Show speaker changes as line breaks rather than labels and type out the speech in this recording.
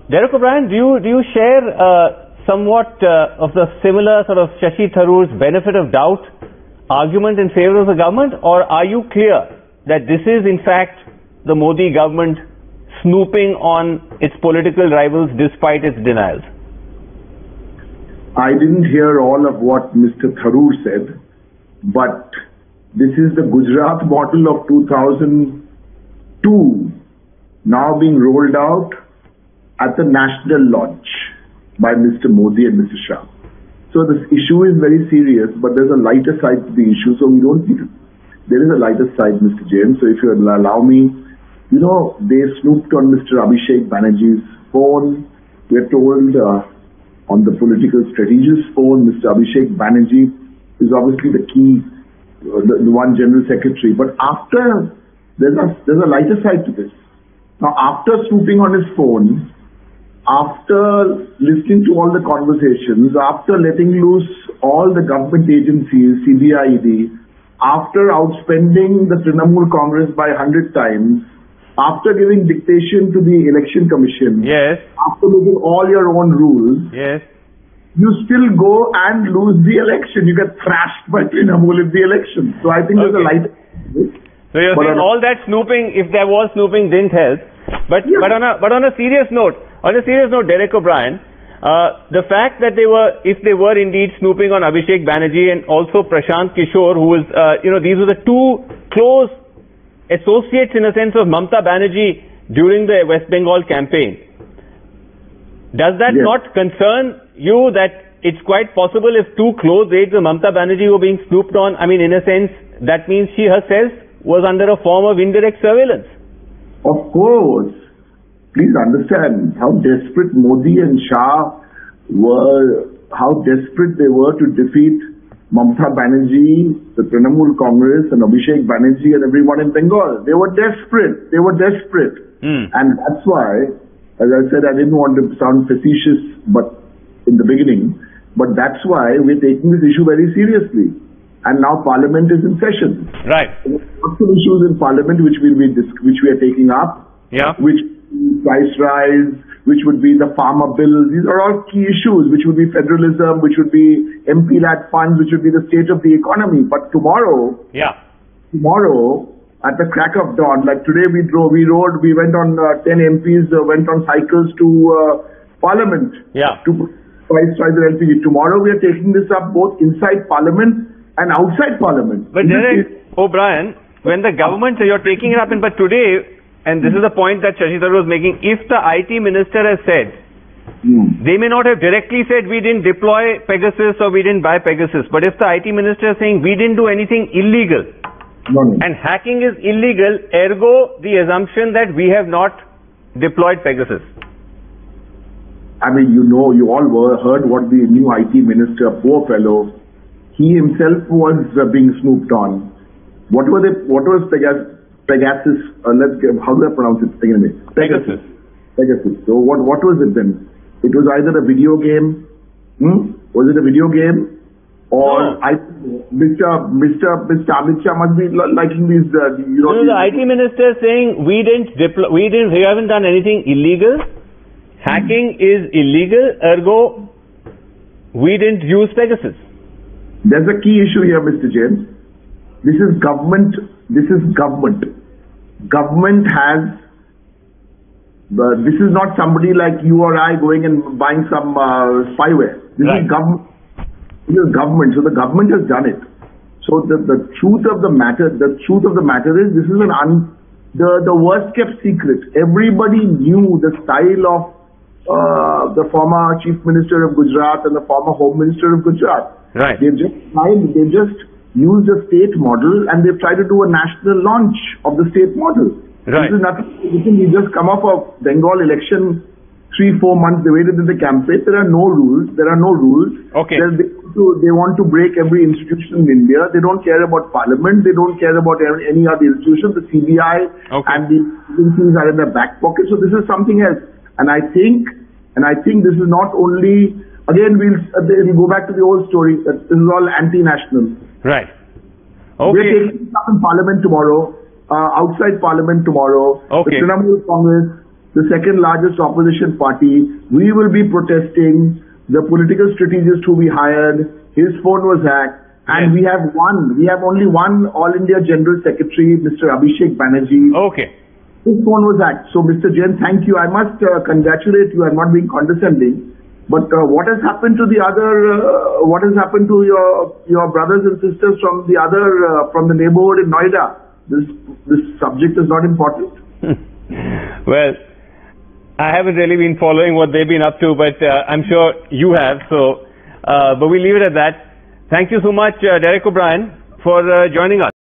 Derek O'Brien, do you share somewhat of the similar sort of Shashi Tharoor's benefit of doubt argument in favor of the government, or are you clear that this is in fact the Modi government snooping on its political rivals despite its denials?
I didn't hear all of what Mr. Tharoor said, but this is the Gujarat model of 2002 now being rolled out at the national launch by Mr. Modi and Mr. Shah. So this issue is very serious, but there's a lighter side to the issue, so we don't need to. There is a lighter side, Mr. James, so if you allow me, you know, they snooped on Mr. Abhishek Banerjee's phone. We're told on the political strategist's phone, Mr. Abhishek Banerjee is obviously the key, the one general secretary. But after, there's a lighter side to this. Now, after snooping on his phone, after listening to all the conversations, after letting loose all the government agencies, CBI, ED, after outspending the Trinamool Congress by 100 times, after giving dictation to the Election Commission,
yes,
after making all your own rules,
yes,
you still go and lose the election. You get thrashed by Trinamool in the election. So I think there's a light.
So you're saying all that snooping, if there was snooping, didn't help. But on a serious note, Derek O'Brien, the fact that if they were indeed snooping on Abhishek Banerjee and also Prashant Kishore, who was, these were the two close associates in a sense of Mamata Banerjee during the West Bengal campaign. Does that not concern you that it's quite possible if two close aides of Mamata Banerjee were being snooped on? I mean, in a sense, that means she herself was under a form of indirect surveillance.
Of course. Please understand how desperate Modi and Shah were, how desperate they were to defeat Mamata Banerjee, the Trinamool Congress, and Abhishek Banerjee and everyone in Bengal. They were desperate. They were desperate. And that's why, as I said, I didn't want to sound facetious but in the beginning, but that's why we're taking this issue very seriously. And now Parliament is in session.
Right.
There are lots of issues in Parliament which we are taking up.
Yeah.
Which price rise, which would be the farmer bill. These are all key issues, which would be federalism, which would be MP-led funds, which would be the state of the economy. But tomorrow, at the crack of dawn, like today we went on 10 MPs went on cycles to Parliament to price rise the LPG. Tomorrow we are taking this up both inside Parliament and outside Parliament.
But Derek O'Brien, when the government, you're taking it up, but today, and this is the point that Shashi Tharoor was making, if the IT minister has said, they may not have directly said we didn't deploy Pegasus or we didn't buy Pegasus, but if the IT minister is saying we didn't do anything illegal, and hacking is illegal, ergo the assumption that we have not deployed Pegasus.
I mean, you all heard what the new IT minister, poor fellow, he himself was being snooped on. What was Pegasus, how do I pronounce it?
Pegasus.
So what was it then? It was either a video game. Was it a video game? Or Mr. Amit Shah must be liking these.
The IT minister is saying we haven't done anything illegal. Hacking is illegal. Ergo, we didn't use Pegasus.
There's a key issue here, Mr. James. This is government. Government has, this is not somebody like you or I going and buying some spyware. This is government. So the government has done it. So the truth of the matter is this is the worst kept secret. Everybody knew the style of the former Chief Minister of Gujarat and the former Home Minister of Gujarat.
Right.
They just used a state model and they've tried to do a national launch of the state model.
Right.
This is nothing. We just come off of Bengal election 3-4 months. They waited in the campaign. There are no rules.
Okay.
They want to break every institution in India. They don't care about Parliament. They don't care about any other institution. The CBI and the agencies are in their back pocket. So this is something else. And I think this is not only. Again, we'll go back to the old story that this is all anti-national.
Right.
Okay. We're taking this up in Parliament tomorrow, outside Parliament tomorrow.
Okay.
The Trinamool Congress, the second largest opposition party. We will be protesting. The political strategist who we hired, his phone was hacked. And we have only one All India General Secretary, Mr. Abhishek Banerjee.
Okay.
His phone was hacked. So, Mr. Jain, thank you. I must congratulate you. I'm not being condescending. But what has happened to the other? What has happened to your brothers and sisters from the other from the neighborhood in Noida? This subject is not important.
Well, I haven't really been following what they've been up to, but I'm sure you have. So, but we leave it at that. Thank you so much, Derek O'Brien, for joining us.